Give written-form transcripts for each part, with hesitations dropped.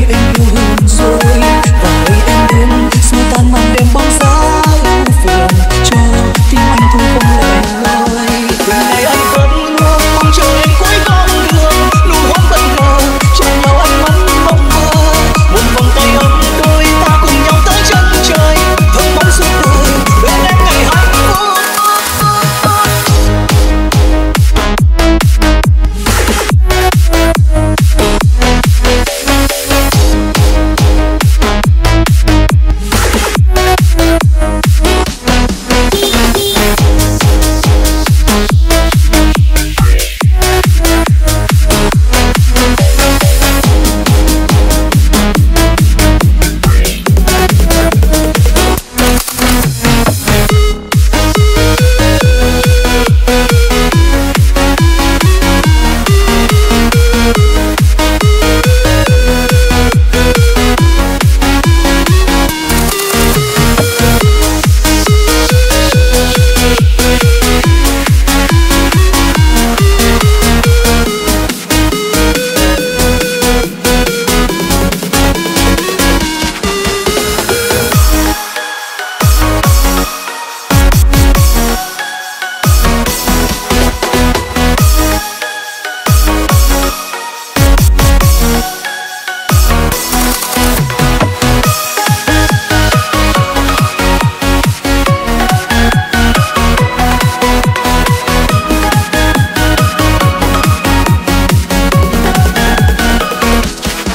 em yêu hơn rồi. Và ngày em đến xua tan màn đêm bóng giá ưu phiền, cho tim anh thu không lẻ loi. Từ ngày anh vẫn luôn mong chờ em cuối con đường, nụ hôn bất ngờ cho nhau ánh mắt mộng mơ. Một vòng tay ấm đôi ta cùng nhau tới chân trời, thơm bóng suốt đời bên em ngày hạnh phúc.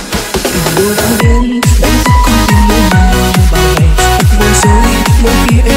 Mỗi khi